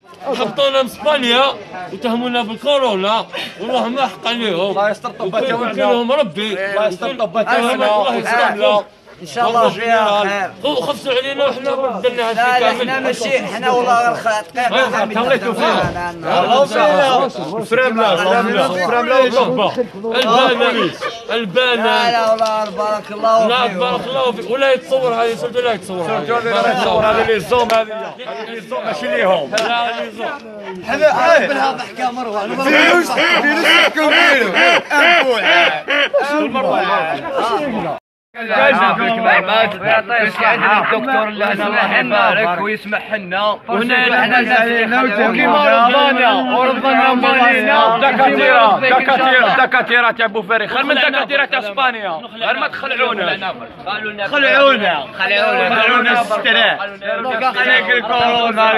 حطونا من اسبانيا وتهمونا بالكورونا والله ما حق عليهم. الله يستر طباتهم وكلهم ربي. الله يستر طباتهم. الله يستر لهم. ان شاء الله فيها خير. خفوا علينا وحنا درنا هالشيء لا كامل. احنا ماشي احنا والله تهليتوا فيها. الله فينا. فرامله البانا. لا والله بارك الله لا فيك. بارك الله فيك ولا يتصور هذه سلطة لا يتصور. هذه اللي الزوم هذه. اللي الزوم ماشي ليهم. لا اللي يزور. بالها ضحكه مروه. فيروس كبير. عندنا الدكتور الله يبارك ويسمح لنا وهنا كيما رضانا مالينا دكاتره تاع بوفاري خير من دكاتره تاع اسبانيا غير ما تخلعونا خلعونا الستراح خليك الكورونا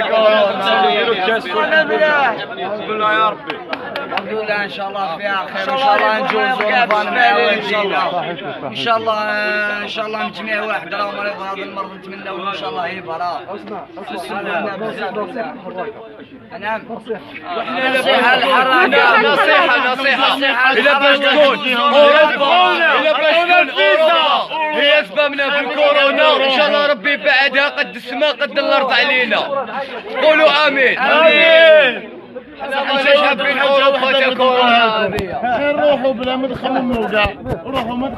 بالله يا ربي الحمد لله ان شاء الله فيها خير ان شاء الله نجوز ونفضل ان شاء الله ان شاء الله نجميع واحد راه مريض هذا المرض نتمنوا ان شاء الله يبرا. نعم نصيحة الحركة نصيحة إلا باش تكون أوروبا هي أسبابنا في الكورونا إن شاء الله ربي بعدها قد السماء قد الأرض علينا. قولوا آمين. حنا حابين أوروبا تكون روحوا بلا ما تخمموا كاع روحوا